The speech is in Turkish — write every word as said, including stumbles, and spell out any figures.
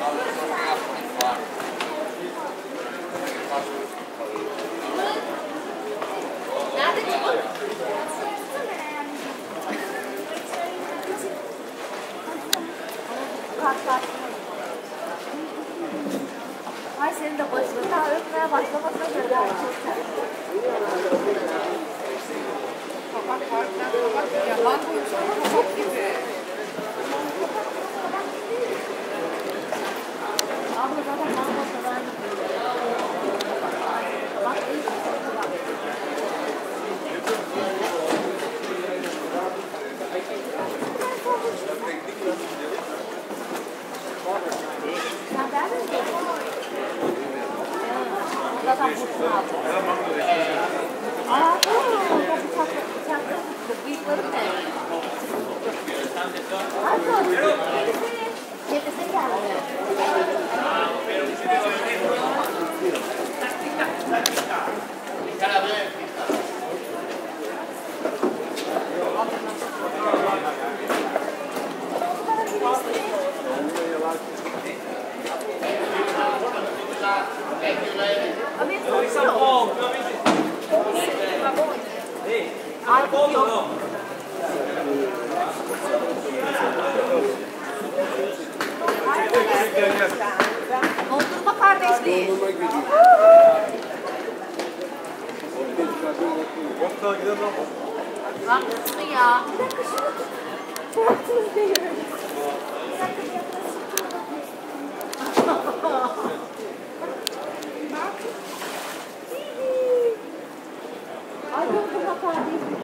Ay senin de başını daha öpmeye başlamasına göre gerçekten. Kabak harbiden kabak ya. Lan konuşma kabak gibi. Abla zaten bana kadar bak iyi kabak. Sen beğendin mi? Zaten burçunu aldım. Aa, bıçak, bıçak, bıyıkları ne? Ay, yetişsin geldi. Dondurma kardeşliği. Haklısın ya. Bir dakika şunu bıraktınız beni. Ay dondurma kardeşliği.